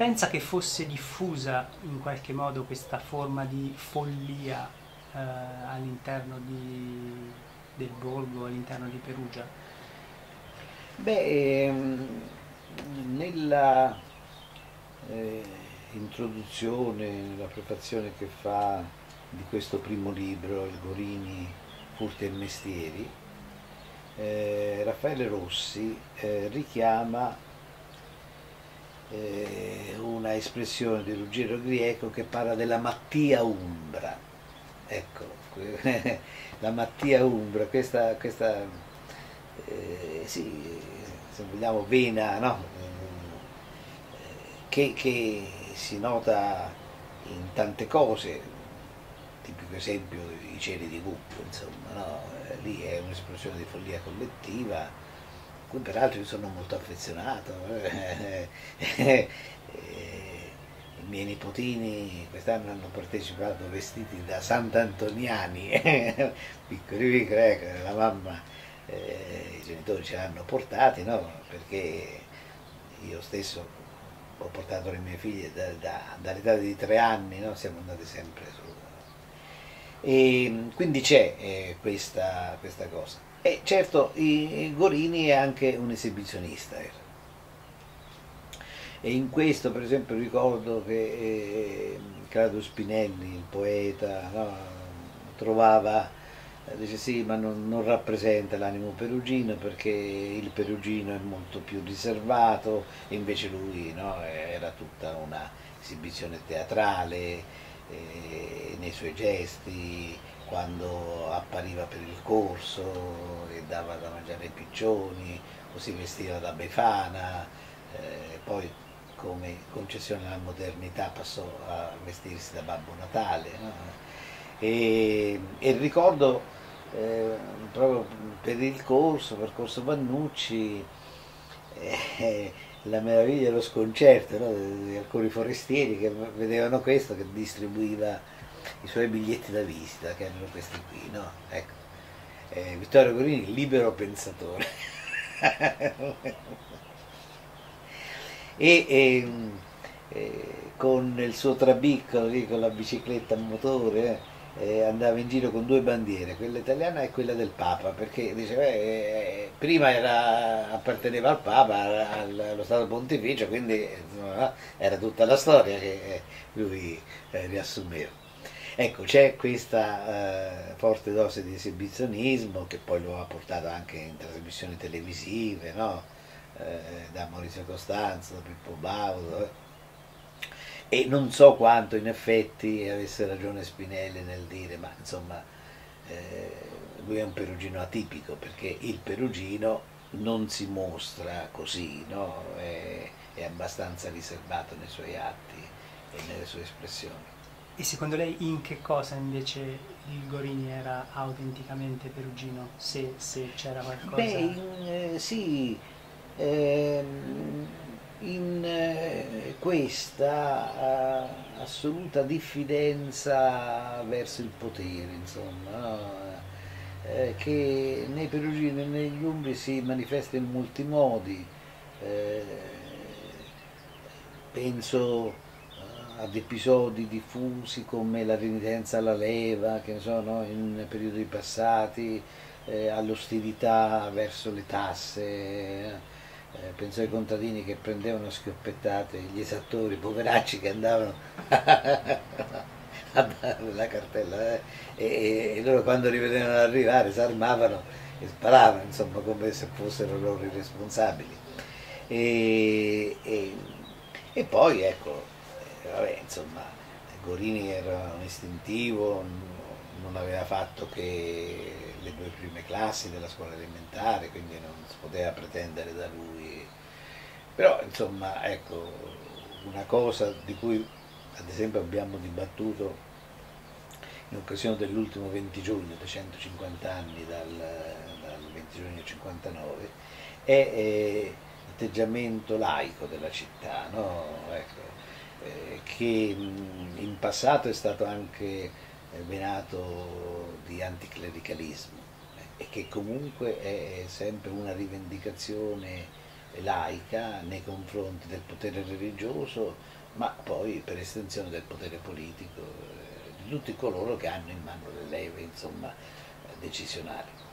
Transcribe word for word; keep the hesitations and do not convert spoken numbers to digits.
pensa che fosse diffusa in qualche modo questa forma di follia eh, all'interno di- del borgo, all'interno di Perugia? Beh, ehm, nella eh, introduzione, nella prefazione che fa di questo primo libro, Il Gorini, Furti e Mestieri, eh, Raffaele Rossi eh, richiama eh, una espressione di Ruggero Grieco che parla della mattia umbra. Ecco, la mattia umbra, questa, questa eh, sì, se vogliamo, vena, no? Che, che si nota in tante cose, tipico esempio i cieli di Gubbio, insomma, no? Eh, lì è un'espressione di follia collettiva, a cui peraltro io sono molto affezionato. eh, eh, I miei nipotini quest'anno hanno partecipato vestiti da Sant'Antoniani, piccoli piccoli, ecco, la mamma, eh, i genitori ce l'hanno portati, no? Perché io stesso ho portato le mie figlie da- da- dall'età di tre anni, no? Siamo andati sempre su. E quindi c'è eh, questa, questa cosa. E certo, i, Gorini è anche un esibizionista. Era. E in questo, per esempio, ricordo che eh, Claudio Spinelli, il poeta, no, trovava, eh, dice sì, ma non, non rappresenta l'animo perugino perché il perugino è molto più riservato, e invece lui, no, era tutta una esibizione teatrale, eh, nei suoi gesti, quando appariva per il corso e dava da mangiare ai piccioni o si vestiva da Befana, eh, poi come concessione alla modernità passò a vestirsi da Babbo Natale. No? E, e ricordo eh, proprio per il corso, per Corso Vannucci, eh, la meraviglia e lo sconcerto, no? Di alcuni forestieri che vedevano questo, che distribuiva i suoi biglietti da visita, che erano questi qui, no? Ecco. Eh, Vittorio Gorini, libero pensatore. e, e, e con il suo trabicco lì, con la bicicletta a motore, eh, andava in giro con due bandiere, quella italiana e quella del Papa, perché diceva, eh, prima era, apparteneva al Papa, al- allo Stato Pontificio, quindi insomma, era tutta la storia che eh, lui eh, riassumeva. Ecco, c'è questa eh, forte dose di esibizionismo che poi lo ha portato anche in trasmissioni televisive, no? Eh, da Maurizio Costanzo, da Pippo Baudo. eh. E non so quanto in effetti avesse ragione Spinelli nel dire, ma insomma, eh, lui è un perugino atipico perché il perugino non si mostra così, no? È, è abbastanza riservato nei suoi atti e nelle sue espressioni. E secondo lei in che cosa invece il Gorini era autenticamente perugino, se, se c'era Beh, qualcosa? in, eh, sì, ehm, in eh, questa eh, assoluta diffidenza verso il potere, insomma, no? Eh, che nei perugini e negli umbri si manifesta in molti modi. Eh, penso eh, ad episodi diffusi come la renitenza alla leva, che ne so, no? In periodi passati, eh, all'ostilità verso le tasse, eh, penso ai contadini che prendevano a schioppettate gli esattori, poveracci che andavano a dare la cartella, eh, e, e loro quando li vedevano arrivare si armavano e sparavano, insomma, come se fossero loro i responsabili. E, e, e poi ecco, eh, vabbè, insomma, Gorini era un istintivo, non aveva fatto che le due prime classi della scuola elementare, quindi non si poteva pretendere da lui. Però insomma, ecco, una cosa di cui ad esempio abbiamo dibattuto in occasione dell'ultimo venti giugno, dei centocinquanta anni dal, dal venti giugno cinquantanove, è eh, l'atteggiamento laico della città, no? Ecco, eh, che mh, in passato è stato anche eh, venato di anticlericalismo, eh, e che comunque è sempre una rivendicazione laica nei confronti del potere religioso, ma poi per estensione del potere politico, eh, di tutti coloro che hanno in mano le leve, insomma, decisionali.